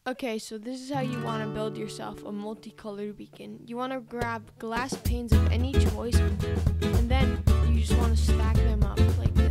Okay, so this is how you want to build yourself a multicolored beacon. You want to grab glass panes of any choice, and then you just want to stack them up like